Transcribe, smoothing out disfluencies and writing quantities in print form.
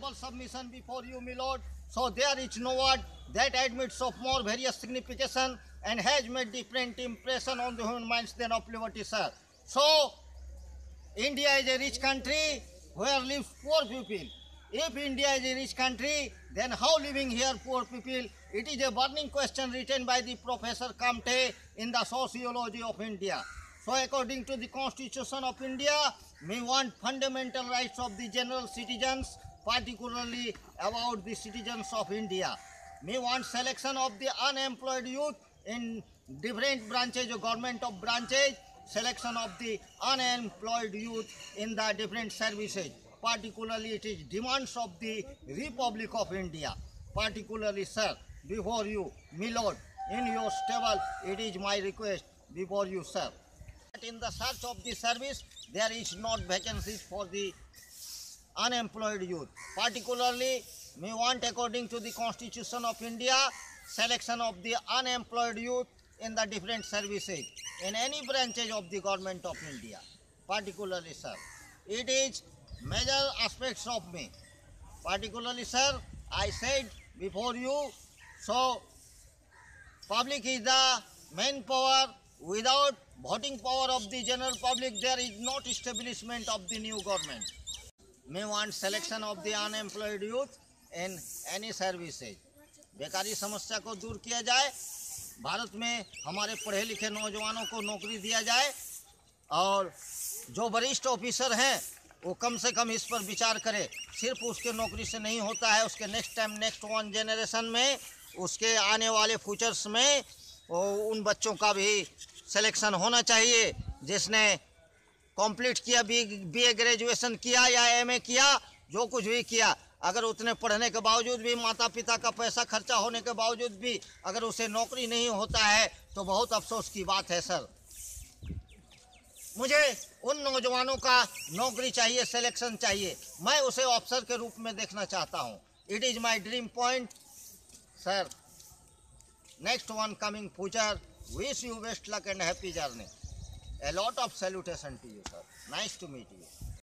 humble submission before you, my lord. So there is no word that admits of more various signification and has made different impression on the human minds than of liberty, sir. So India is a rich country where lives poor people. If India is a rich country, then how living here poor people? It is a burning question written by the Professor Kamte in the Sociology of India. So according to the Constitution of India, we want fundamental rights of the general citizens, particularly about the citizens of India. We want selection of the unemployed youth in different branches of government of branches, selection of the unemployed youth in the different services. Particularly it is demands of the Republic of India. Particularly, sir, before you, my lord, in your stable, it is my request before you, sir. In the search of the service, there is not vacancies for the unemployed youth. Particularly, we want, according to the Constitution of India, selection of the unemployed youth in the different services, in any branches of the government of India. Particularly, sir, it is major aspects of me. Particularly, sir, I said before you, so public is the main power. Without voting power of the general public, there is not establishment of the new government. We want selection of the unemployed youth in any services. बेकारी समस्या को दूर किया जाए, भारत में हमारे पढ़े लिखे नौजवानों को नौकरी दिया जाए, और जो वरिष्ठ ऑफिसर हैं वो कम से कम इस पर विचार करें. सिर्फ उसके नौकरी से नहीं होता है, उसके next time next one generation में, उसके आने वाले फ्यूचर्स में उन बच्चों का भी सिलेक्शन होना चाहिए जिसने कंप्लीट किया, बीए ग्रेजुएशन किया या एमए किया, जो कुछ भी किया. अगर उतने पढ़ने के बावजूद भी, माता पिता का पैसा खर्चा होने के बावजूद भी अगर उसे नौकरी नहीं होता है तो बहुत अफसोस की बात है. सर, मुझे उन नौजवानों का नौकरी चाहिए, सिलेक्शन चाहिए. मैं उसे अफसर के रूप में देखना चाहता हूँ. It is my dream point. Sir, next one coming future, wish you best luck and happy journey. A lot of salutation to you, sir. Nice to meet you.